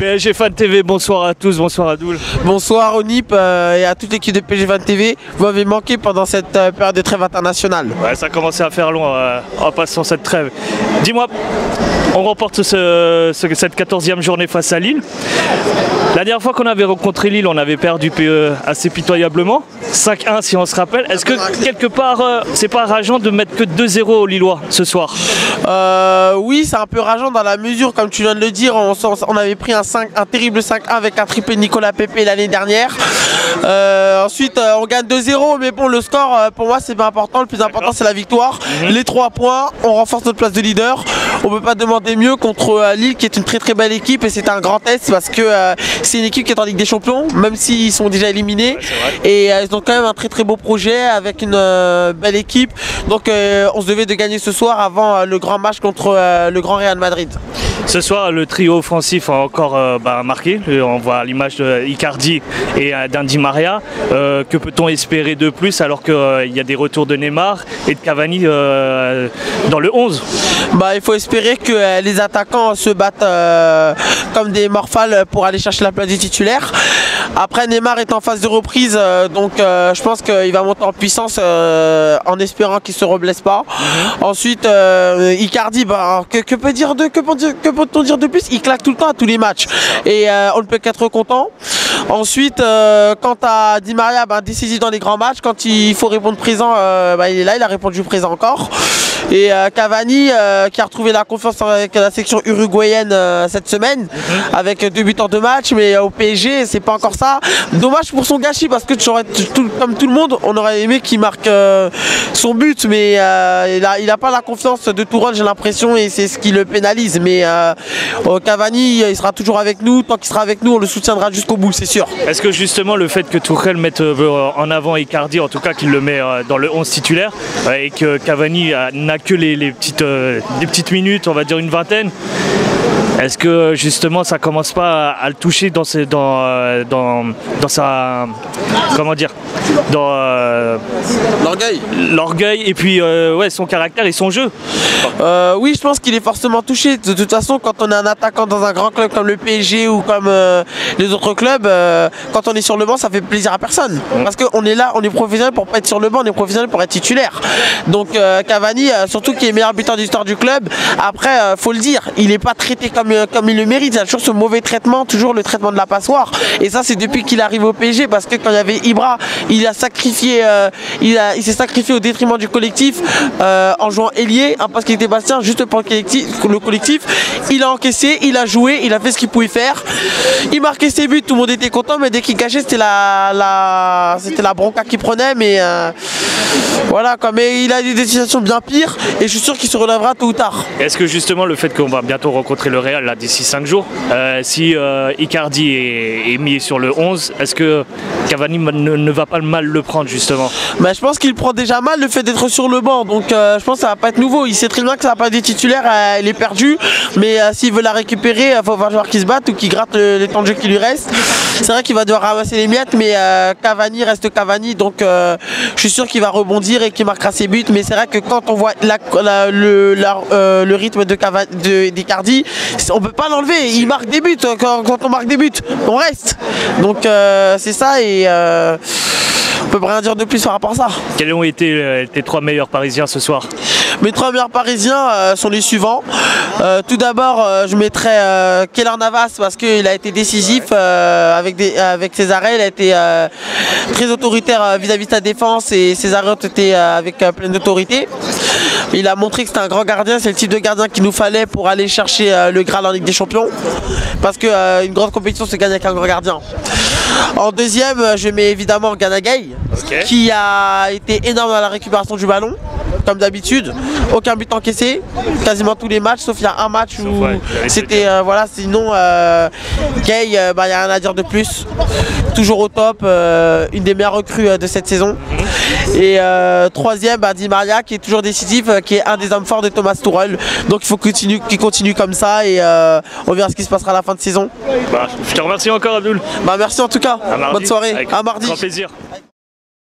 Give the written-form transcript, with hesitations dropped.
PSG Fan TV, bonsoir à tous, bonsoir à Doul. Bonsoir au NIP et à toute l'équipe de PSG Fan TV. Vous m'avez manqué pendant cette période de trêve internationale. Ouais, ça a commencé à faire long en passant cette trêve. Dis-moi, on remporte cette 14e journée face à Lille. La dernière fois qu'on avait rencontré Lille, on avait perdu assez pitoyablement. 5-1 si on se rappelle. Est-ce que quelque part, c'est pas rageant de mettre que 2-0 aux Lillois ce soir? Oui, c'est un peu rageant dans la mesure, comme tu viens de le dire, on avait pris un terrible 5-1 avec un triplé de Nicolas Pepe l'année dernière. Ensuite, on gagne 2-0, mais bon, le score, pour moi, c'est pas important. Le plus important, c'est la victoire. Les 3 points, on renforce notre place de leader. On ne peut pas demander mieux contre Lille, qui est une très très belle équipe, et c'est un grand test parce que c'est une équipe qui est en Ligue des Champions, même s'ils sont déjà éliminés. Ouais, et ils ont quand même un très très beau projet avec une belle équipe. Donc on se devait de gagner ce soir avant le grand match contre le grand Real Madrid. Ce soir, le trio offensif a encore marqué. On voit l'image de Icardi et d'Andy Maria. Que peut-on espérer de plus alors qu'il y a des retours de Neymar et de Cavani dans le 11? Il faut espérer que les attaquants se battent comme des morphales pour aller chercher la place du titulaire. Après, Neymar est en phase de reprise, donc je pense qu'il va monter en puissance en espérant qu'il ne se reblesse pas. Ensuite, Icardi, que peut-on dire de plus? Il claque tout le temps à tous les matchs et on ne peut qu'être content. Ensuite, quant à Di Maria, décisif dans les grands matchs, quand il faut répondre présent, il est là, il a répondu présent encore. Et Cavani qui a retrouvé la confiance avec la section uruguayenne cette semaine, avec 2 buts en 2 matchs, mais au PSG c'est pas encore ça. Dommage pour son gâchis parce que comme tout le monde, on aurait aimé qu'il marque son but, mais il a pas la confiance de Tourelle, j'ai l'impression, et c'est ce qui le pénalise. Mais Cavani, il sera toujours avec nous, tant qu'il sera avec nous, on le soutiendra jusqu'au bout, c'est sûr. Est-ce que justement le fait que Tourelle mette en avant Icardi, en tout cas qu'il le met dans le 11 titulaire, et que Cavani n'a que les petites minutes, on va dire une vingtaine, est-ce que justement ça commence pas à le toucher dans sa, comment dire, dans l'orgueil et puis ouais, son caractère et son jeu? Oui, je pense qu'il est forcément touché. De toute façon, quand on est un attaquant dans un grand club comme le PSG ou comme les autres clubs, quand on est sur le banc, ça fait plaisir à personne. Parce qu'on est là, on est professionnel pour pas être sur le banc, on est professionnel pour être titulaire. Donc Cavani, surtout qui est meilleur buteur de l'histoire du club, après, faut le dire, il n'est pas traité comme il le mérite. Il a toujours ce mauvais traitement, toujours le traitement de la passoire. Et ça, c'est depuis qu'il arrive au PSG, parce que quand il y avait Ibra, il a sacrifié, il s'est sacrifié au détriment du collectif en jouant ailier, un poste qui était Bastien juste pour le collectif. Il a encaissé, il a joué, il a fait ce qu'il pouvait faire. Il marquait ses buts, tout le monde était content, mais dès qu'il cachait, c'était la bronca qu'il prenait. Mais voilà quoi, mais il a des situations bien pires et je suis sûr qu'il se relèvera tôt ou tard. Est-ce que justement le fait qu'on va bientôt rencontrer le Real là d'ici 5 jours, si Icardi est mis sur le 11, est-ce que Cavani ne va pas mal le prendre justement? Je pense qu'il prend déjà mal le fait d'être sur le banc, donc je pense que ça va pas être nouveau. Il sait très bien que ça va pas être des titulaires, il est perdu, mais s'il veut la récupérer, il va falloir qu'il se batte ou qu'il gratte les temps de jeu qui lui reste. C'est vrai qu'il va devoir ramasser les miettes, mais Cavani reste Cavani, donc je suis sûr qu'il va rebondir et qu'il marquera ses buts. Mais c'est vrai que quand on voit le rythme d'Icardi, on peut pas l'enlever. Il marque des buts. Quand on marque des buts, on reste. Donc c'est ça, et on peut rien dire de plus par rapport à ça. Quels ont été tes 3 meilleurs Parisiens ce soir? Mes 3 meilleurs Parisiens sont les suivants. Tout d'abord, je mettrais Keylor Navas parce qu'il a été décisif avec ses arrêts. Il a été très autoritaire vis-à-vis de sa défense et ses arrêts ont été avec pleine d'autorité. Il a montré que c'était un grand gardien, c'est le type de gardien qu'il nous fallait pour aller chercher le Graal en Ligue des Champions. Parce qu'une grande compétition se gagne avec un grand gardien. En deuxième, je mets évidemment Gana Gueye, qui a été énorme dans la récupération du ballon, comme d'habitude. Aucun but encaissé, quasiment tous les matchs, sauf il y a un match où c'était voilà, sinon Gueye, il n'y a rien à dire de plus. Toujours au top, une des meilleures recrues de cette saison. Et troisième, Di Maria, qui est toujours décisif, qui est un des hommes forts de Thomas Tuchel. Donc il faut qu'il continue comme ça et on verra ce qui se passera à la fin de saison. Je te remercie encore, Abdoul. Merci en tout cas. Bonne soirée. Avec à mardi. Grand plaisir.